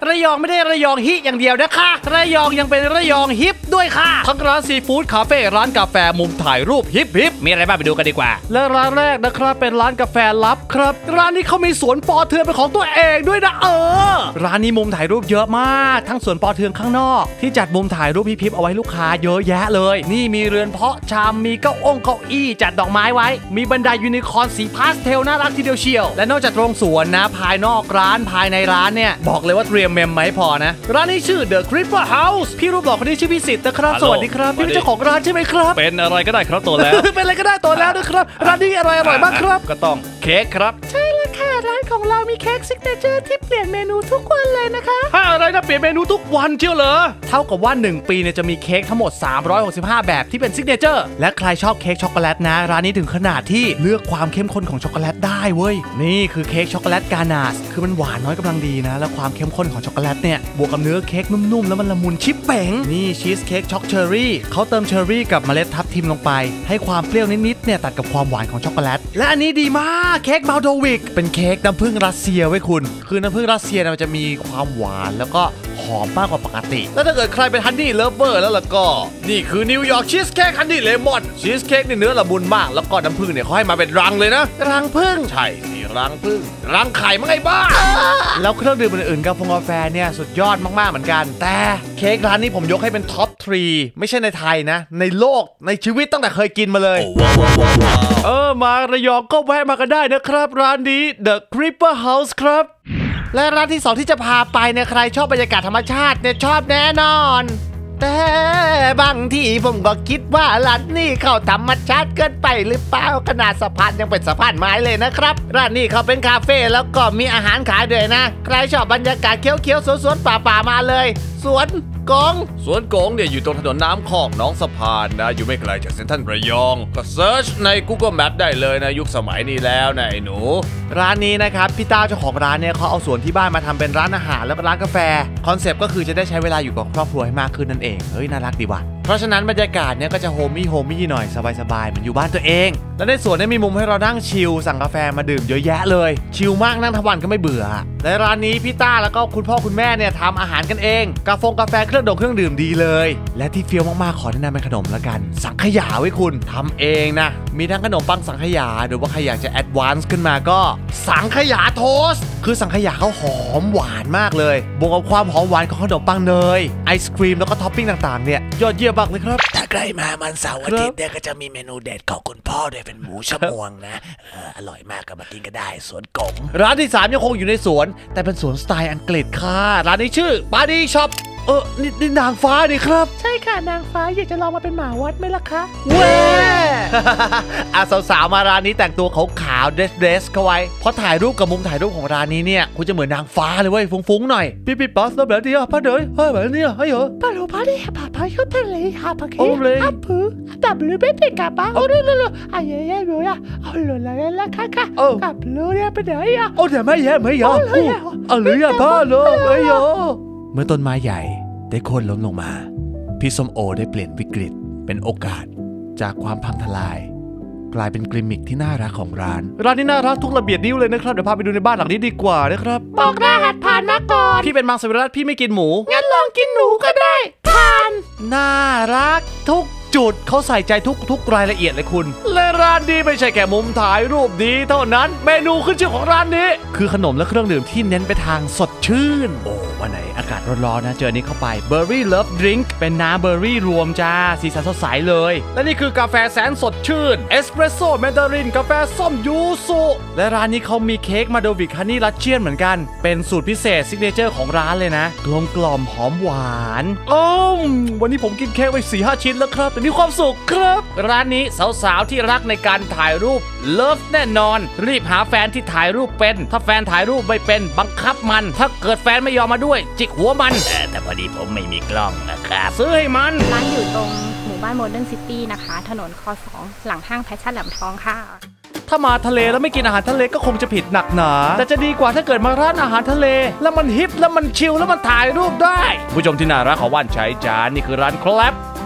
ระยองไม่ได้ระยองฮิอย่างเดียวนะคะระยองยังเป็นระยองฮิปด้วยค่ะทั้งร้านซีฟู้ดคาเฟ่ร้านกาแฟมุมถ่ายรูปฮิปมีอะไรบ้างไปดูกันดีกว่าและร้านแรกนะครับเป็นร้านกาแฟลับครับร้านนี้เขามีสวนปอเทืองเป็นของตัวเองด้วยนะร้านนี้มุมถ่ายรูปเยอะมากทั้งสวนปอเทืองข้างนอกที่จัดมุมถ่ายรูปฮิปเอาไว้ลูกค้าเยอะแยะเลยนี่มีเรือนเพาะชามมีเก้าอี้จัดดอกไม้ไว้มีบันไดยูนิคอร์นสีพาสเทลน่ารักทีเดียวเชียวและนอกจากโรงสวนนะภายนอกร้านภายในร้านเนี่ยบอกเลยว่าเตรียมเมมไหมพอนะร้านนี้ชื่อ The Creeper House พี่รูปหล่อคนนี้ชื่อพี่สิทธิ์นะครับสวัสดีครับพี่เป็นเจ้าของร้านใช่ไหมครับเป็นอะไรก็ได้ครับตัวแล้วเป็นอะไรก็ได้ตัวแล้วนะครับร้านนี้อร่อยมากครับก็ต้องเค้กครับใช่แล้วค่ะร้านของเรามีเค้กซิกเนเจอร์ที่เปลี่ยนเมนูทุกวันเลยนะคะอะไรนะเปลี่ยนเมนูทุกวันเชียวเหรอเท่ากับว่า1ปีเนี่ยจะมีเค้กทั้งหมด365แบบที่เป็นซิกเนเจอร์และใครชอบเค้กช็อกโกแลตนะร้านนี้ถึงขนาดที่เลือกความเข้มข้นของช็อกโกแลตได้เว้ยนี่คือเค้กช็อกโกแลตกานาชคือมันหวานน้อยกำลังดีนะแล้วความเข้มข้นของช็อกโกแลตเนี่ยบวกกับเนื้อเค้กนุ่มๆแล้วมันละมุนชิบเป๋งนี่ชีสเค้กช็อกเชอร์รี่เขาเติมเชอร์รี่กับเมล็ดทับทิมลงไปให้ความเปรี้ยวนิดๆเนี่ยตัดกับความหวานของช็อกโกแลตและอันนี้ดีมากเค้กมาลโดวิกเป็นเค้กน้ำผึ้งรัสเซียไว้คุณคือน้ำผึ้งรัสเซียมันจะมีความหวานแล้วก็หอมมากกว่าปกติแล้วถ้าเกิดใครเป็นฮันนี่เลิฟเวอร์แล้วก็นี่คือนิวยอร์กชีสเค้กฮันนี่เลมอนชีสเค้กนี่เนื้อละมุนมากแล้วก็น้ำผึ้งเนี่ยเขาให้มาเป็นรังเลยนะรังผึ้งใช่นี่รังผึ้งรังไข่มั้งไอ้บ้าแล้วเครื่องดื่มอื่นๆกาแฟเนี่ยสุดยอดมากๆเหมือนกันแต่เค้กร้านนี้ผมยกให้เป็นท็อป3ไม่ใช่ในไทยนะในโลกในชีวิตตั้งแต่เคยกินมาเลยมาระยองก็แวะมากันได้นะครับร้านนี้ The Creeper House ครับและร้านที่2ที่จะพาไปเนี่ยใครชอบบรรยากาศธรรมชาติเนี่ยชอบแน่นอนแต่บางทีผมก็คิดว่าร้านนี้เขาธรรมชาติเกินไปหรือเปล่าขนาดสะพานยังเป็นสะพานไม้เลยนะครับร้านนี้เขาเป็นคาเฟ่แล้วก็มีอาหารขายด้วยนะใครชอบบรรยากาศเขียวๆสวนๆป่าๆมาเลยสวนกงเนี่ยอยู่ตรงถนนน้ำคลองหนองสะพานนะอยู่ไม่ไกลจากเซ็นทรัลระยองก็เซิร์ชใน Google Map ได้เลยนะยุคสมัยนี้แล้วนะไอ้หนูร้านนี้นะครับพี่ต้าเจ้าของร้านเนี่ยเขาเอาสวนที่บ้านมาทำเป็นร้านอาหารแล้วก็ร้านกาแฟคอนเซปต์ก็คือจะได้ใช้เวลาอยู่กับครอบครัวให้มากขึ้นนั่นเองเฮ้ยน่ารักดีว่ะเพราะฉะนั้นบรรยากาศเนี่ยก็จะโฮมี่หน่อยสบายๆเหมือนอยู่บ้านตัวเองและในสวนเนี่ยมีมุมให้เรานั่งชิลสั่งกาแฟมาดื่มเยอะแยะเลยชิลมากนั่งทั้งวันก็ไม่เบื่อและร้านนี้พี่ต้าแล้วก็คุณพ่อคุณแม่เนี่ยทำอาหารกันเองกาแฟเครื่องดื่มดีเลยและที่เฟี้ยวมากๆขอแนะนำเป็นขนมละกันสังขยาไว้คุณทำเองนะมีทั้งขนมปังสังขยาหรือว่าใครอยากจะแอดวานซ์ขึ้นมาก็สังขยาโทสต์คือสังขยาเขาหอมหวานมากเลยบวกกับความหอมหวานของขนมปังเนยไอศครีมแล้วก็ท็อปปิ้งต่างๆเนี่ยยอดเยี่ยมมากเลยครับถ้าใกล้มามันเสาร์อาทิตย์เนี่ยก็จะมีเมนูเด็ดของคุณพ่อด้วยเป็นหมูชะมวงนะอร่อยมากก็มากินก็ได้สวนกงร้านที่3ยังคงอยู่ในสวนแต่เป็นสวนสไตล์อังกฤษค่ะร้านนี้ชื่อปาร์ตี้ช็อปนี่นางฟ้าดิครับใช่ค่ะนางฟ้าอยากจะลองมาเป็นหมาวัดไหมล่ะคะเว้สาวๆมาร้านนี้แต่งตัวขาวๆเดรสเข้าไว้พอถ่ายรูปกับมุมถ่ายรูปของร้านนี้เนี่ยคุณจะเหมือนนางฟ้าเลยเว้ยฟุ้งๆหน่อยปิ๊บปัสแล้วแบบนี้ป้าเดยแบบนี้ให้เหรอป้ารู้ป้าได้ป้าชอบทะเลป้าเคยพื้นแต่บลูเบบี้กับป้าเลยอะไรรู้อ่ะเลยละค่ะกับบลูเนี่ยไปไหนอ่ะเดี๋ยวไม่เหรออะไรอ่ะป้าเลยไม่เหรอเมื่อต้นไม้ใหญ่ได้โค่นล้มลงมาพี่ส้มโอได้เปลี่ยนวิกฤตเป็นโอกาสจากความพังทลายกลายเป็นกลิมมิคที่น่ารักของร้านนี้น่ารักทุกระเบียดนิ้วเลยนะครับเดี๋ยวพาไปดูในบ้านหลังนี้ดีกว่านะครับบอกรหัสผ่านมาก่อนพี่เป็นมังสวิรัติพี่ไม่กินหมูงั้นลองกินหนูก็ได้ผ่านน่ารักทุกจุดเขาใส่ใจทุกรายละเอียดเลยคุณและร้านนี้ไม่ใช่แค่มุมถ่ายรูปดีเท่านั้นเมนูขึ้นชื่อของร้านนี้คือขนมและเครื่องดื่มที่เน้นไปทางสดชื่นวันไหนอากาศร้อนๆนะเจอนี้เข้าไป Berry Love Drink เป็นน้ำเบอร์รี่รวมจ้าสีสันสดใสเลยและนี่คือกาแฟแสนสดชื่นเอสเปรสโซ่แมนดารินกาแฟส้มยูสุและร้านนี้เขามีเค้กมาโดวิกฮันนี่รัสเชียนเหมือนกันเป็นสูตรพิเศษซิกเนเจอร์ของร้านเลยนะกลมหอมหวานวันนี้ผมกินเค้กไป 4-5 ชิ้นแล้วครับแต่มีความสุขครับร้านนี้สาวๆที่รักในการถ่ายรูปเลิฟแน่นอนรีบหาแฟนที่ถ่ายรูปเป็นถ้าแฟนถ่ายรูปไม่เป็นบังคับมันถ้าเกิดแฟนไม่ยอมมาด้วยจิกหัวมันแต่พอดีผมไม่มีกล้องนะครับซื้อให้มันร้านอยู่ตรงหมู่บ้านโมเดิร์นซิตี้นะคะถนนค2หลังห้างแพชชั่นแหลมทองค่ะถ้ามาทะเลแล้วไม่กินอาหารทะเลก็คงจะผิดหนักหนาแต่จะดีกว่าถ้าเกิดมาร้านอาหารทะเลแล้วมันฮิปแล้วมันชิลแล้วมันถ่ายรูปได้ผู้ชมที่น่ารักของว่านชัยจานนี่คือร้านแคลป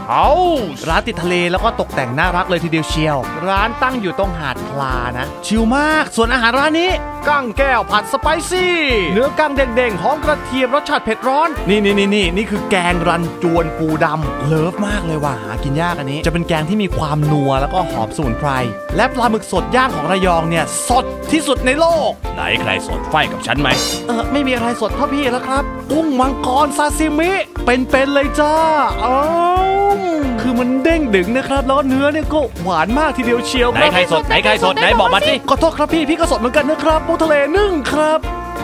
ร้านติดทะเลแล้วก็ตกแต่งน่ารักเลยทีเดียวเชียวร้านตั้งอยู่ตรงหาดพลานะชิลมากส่วนอาหารร้านนี้กั้งแก้วผัดสไปซี่เนื้อกั้งเด้งๆหอมกระเทียมรสชาติเผ็ดร้อนนี่คือแกงรันจวนปูดำเลิฟมากเลยว่ะหากินยากอันนี้จะเป็นแกงที่มีความนัวแล้วก็หอมสมุนไพรและปลาหมึกสดย่างของระยองเนี่ยสดที่สุดในโลกไหนใครสดไฟกับฉันไหมไม่มีอะไรสดเท่าพี่แล้วครับกุ้งมังกรซาซิมิเป็นเลยจ้าคือมันเด้งดึงนะครับแล้วเนื้อเนี่ยก็หวานมากทีเดียวเชียวไหนใครสดไหนบอกมาสิขอโทษครับพี่ก็สดเหมือนกันนะครับปูทะเลนึ่งครับ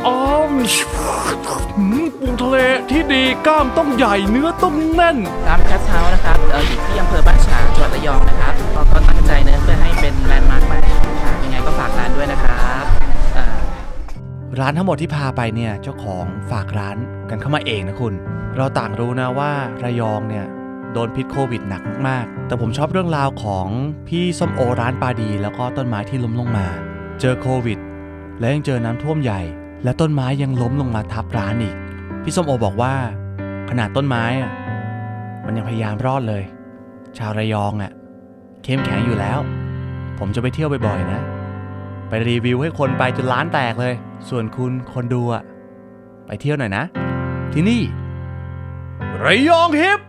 ปูทะเลที่ดีกล้ามต้องใหญ่เนื้อต้องแน่นร้านแคสเฮาส์นะครับอยู่ที่อำเภอบ้านฉางจังหวัดระยองนะครับก็ตั้งใจเนื้อเพื่อให้เป็นแลนด์มาร์คใหม่ยังไงก็ฝากร้านด้วยนะครับร้านทั้งหมดที่พาไปเนี่ยเจ้าของฝากร้านกันเข้ามาเองนะคุณเราต่างรู้นะว่าระยองเนี่ยโดนพิษโควิดหนักมากแต่ผมชอบเรื่องราวของพี่ส้มโอร้านปาดีแล้วก็ต้นไม้ที่ล้มลงมาเจอโควิดและยังเจอน้ำท่วมใหญ่และต้นไม้ยังล้มลงมาทับร้านอีกพี่ส้มโอบอกว่าขนาดต้นไม้มันยังพยายามรอดเลยชาวระยองเข้มแข็งอยู่แล้วผมจะไปเที่ยวบ่อยๆนะไปรีวิวให้คนไปจนร้านแตกเลยส่วนคุณคนดูไปเที่ยวหน่อยนะที่นี่ระยองฮิป